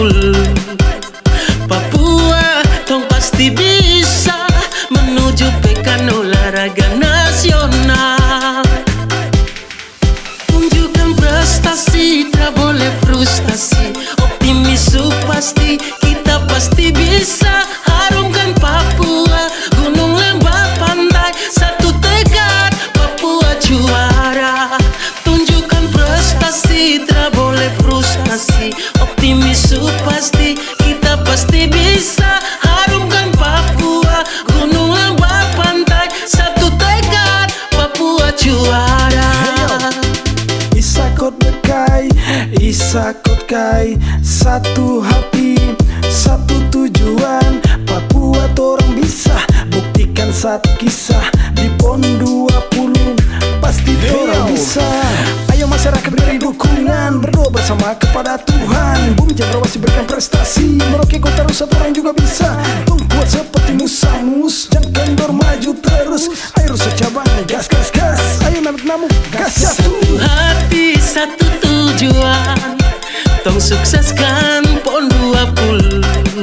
Papua tong pasti bisa menuju pekan olahraga nasional. Tunjukkan prestasi, tak boleh frustasi. Optimis pasti, kita pasti bisa. Harumkan Papua, gunung lembah pantai, satu tekad Papua juara. Tunjukkan prestasi, tak boleh frustasi. Optimis pasti, kita pasti bisa. Harumkan Papua, gunung lembah pantai, satu tekad Papua juara. Isakot bekai, isakot kai, satu hati, satu tujuan. Papua torang bisa, buktikan satu kisah di PON 20 pasti torang bisa. Ayo masyarakat beri dukungan, berdoa bersama kepada Tuhan. Bumi Cendrawasih berikan prestasi, Merauke Kota Rusa orang juga bisa. Tung kuat seperti Musa Mus, jangan kendor maju terus. Ayo Rusa cabang, gas gas gas. Ayo Namuk gas satu hati, satu tujuan. Tong sukseskan PON 20.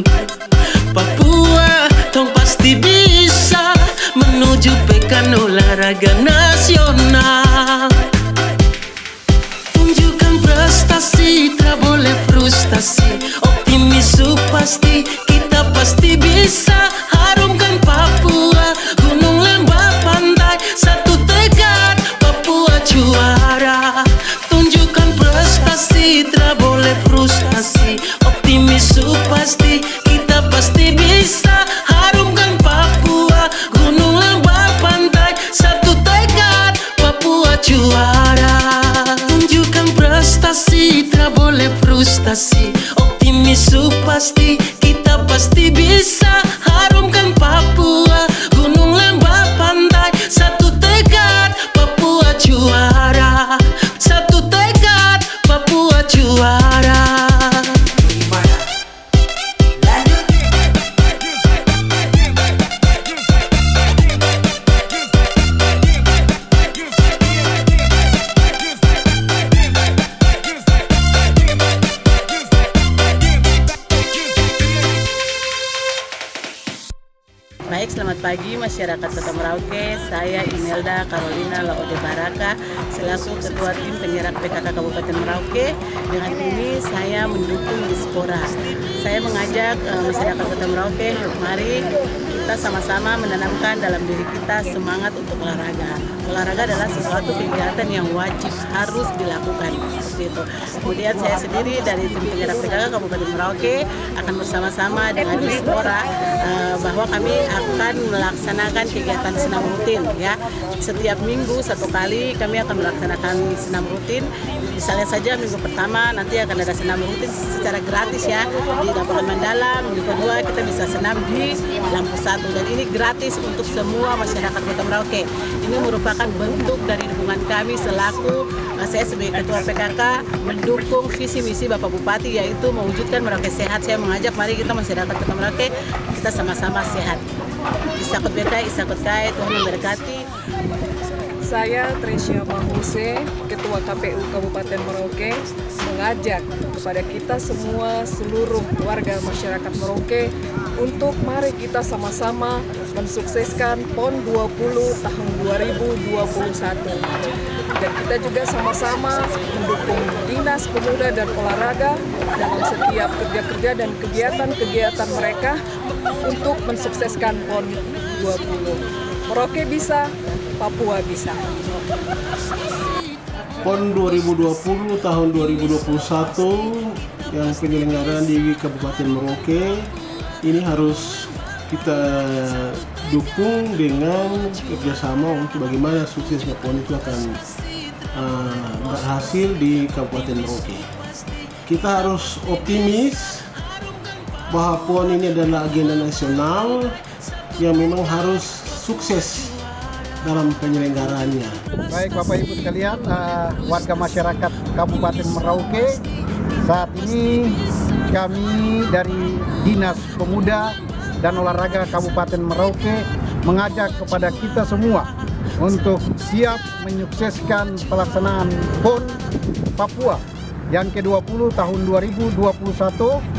Papua tong pasti bisa menuju pekan olahraga nasional. Tunjukkan prestasi, tak boleh frustasi. Optimis pasti, kita pasti bisa. Harumkan Papua, gunung lembah pantai, satu tekad Papua juara. Tunjukkan prestasi, tak boleh frustasi. Optimis pasti, kita pasti bisa. Harumkan Papua, gunung lembah pantai, satu tekad Papua juara. Tunjukkan prestasi, tak boleh frustasi. Optimis pasti, kita pasti bisa. Harumkan Papua, gunung lembah pantai, satu tekad Papua juara. Satu tekad Papua juara. Baik, selamat pagi masyarakat Kota Merauke. Saya Imelda Carolina Laode Baraka selaku Ketua Tim Penyerap PKK Kabupaten Merauke. Dengan ini saya mendukung Dispora. Saya mengajak masyarakat Kota Merauke, mari kita sama-sama menanamkan dalam diri kita semangat untuk olahraga. Olahraga adalah sesuatu kegiatan yang wajib harus dilakukan, seperti itu. Kemudian saya sendiri dari Tim Penyerap PKK Kabupaten Merauke akan bersama-sama dengan Dispora bahwa kami akan melaksanakan kegiatan senam rutin ya. Setiap minggu satu kali kami akan melaksanakan senam rutin. Misalnya saja minggu pertama nanti akan ada senam rutin secara gratis ya di Lapangan Mandala. Minggu kedua kita bisa senam di Lampu Satu dan ini gratis untuk semua masyarakat Kota Merauke. Ini merupakan bentuk dari dukungan kami selaku saya sebagai Ketua PKK mendukung visi misi Bapak Bupati yaitu mewujudkan Merauke sehat. Saya mengajak mari kita masyarakat Kota Merauke kita sama-sama sehat. Isakut bekai, isakut kai, Tuhan memberkati. Saya Tresya Mahuse, Ketua KPU Kabupaten Merauke, mengajak kepada kita semua seluruh warga masyarakat Merauke untuk mari kita sama-sama mensukseskan PON 20 tahun 2021. Dan kita juga sama-sama mendukung Dinas Pemuda dan Olahraga dalam setiap kerja-kerja dan kegiatan-kegiatan mereka untuk mensukseskan PON 20. Merauke bisa, Papua bisa. PON 2020 tahun 2021 yang penyelenggaraan di Kabupaten Merauke ini harus kita dukung dengan kerjasama untuk bagaimana suksesnya PON itu akan berhasil di Kabupaten Merauke. Kita harus optimis bahwa PON ini adalah agenda nasional yang memang harus sukses dalam penyelenggaraannya. Baik Bapak Ibu sekalian, warga masyarakat Kabupaten Merauke, saat ini kami dari Dinas Pemuda dan Olahraga Kabupaten Merauke mengajak kepada kita semua untuk siap menyukseskan pelaksanaan PON Papua yang ke-20 tahun 2021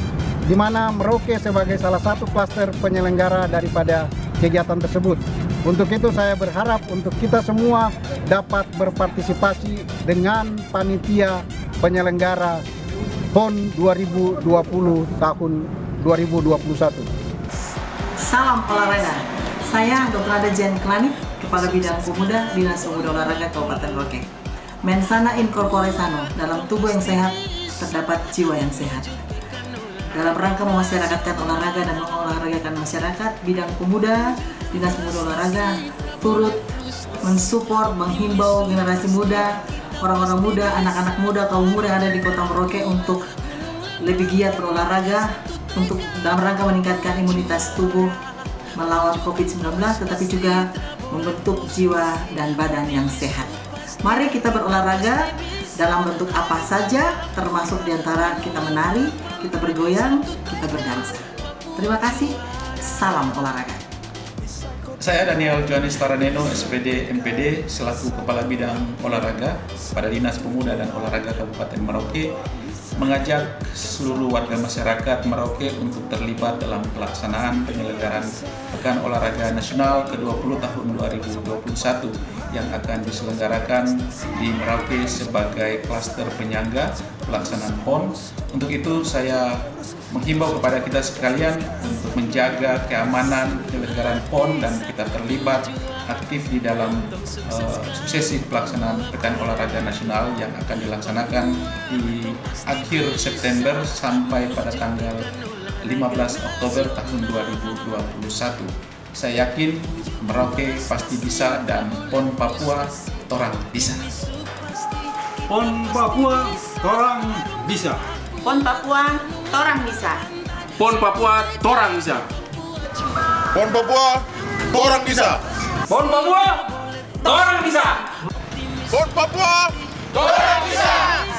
di mana Merauke sebagai salah satu klaster penyelenggara daripada kegiatan tersebut. Untuk itu saya berharap untuk kita semua dapat berpartisipasi dengan panitia penyelenggara PON 2020 tahun 2021. Salam olahraga. Saya Dr. Ada Jen Klanit, Kepala Bidang Pemuda Dinas Pemuda Olahraga Kabupaten Merauke. Mensana in corpore sano, dalam tubuh yang sehat terdapat jiwa yang sehat. Dalam rangka memasyarakatkan olahraga dan mengolahragakan masyarakat, bidang pemuda, Dinas Pemuda Olahraga turut mensupport, menghimbau generasi muda, orang-orang muda, anak-anak muda, kaum muda yang ada di Kota Merauke untuk lebih giat berolahraga, untuk dalam rangka meningkatkan imunitas tubuh melawan COVID-19, tetapi juga membentuk jiwa dan badan yang sehat. Mari kita berolahraga dalam bentuk apa saja, termasuk diantara kita menari, kita bergoyang, kita berdansa. Terima kasih, salam olahraga. Saya Daniel Johannes Taraneno, SPD MPD, selaku Kepala Bidang Olahraga pada Dinas Pemuda dan Olahraga Kabupaten Merauke, mengajak seluruh warga masyarakat Merauke untuk terlibat dalam pelaksanaan penyelenggaraan Pekan Olahraga Nasional ke-20 tahun 2021 yang akan diselenggarakan di Merauke sebagai klaster penyangga pelaksanaan PON. Untuk itu saya menghimbau kepada kita sekalian untuk menjaga keamanan penyelenggaraan PON dan kita terlibat aktif di dalam suksesi pelaksanaan Pekan Olahraga Nasional yang akan dilaksanakan di akhir September sampai pada tanggal 15 Oktober tahun 2021. Saya yakin Merauke pasti bisa dan PON Papua torang bisa. PON Papua torang bisa. PON Papua torang bisa. PON Papua torang bisa. PON Papua torang bisa. PON Papua torang bisa. PON Papua torang bisa.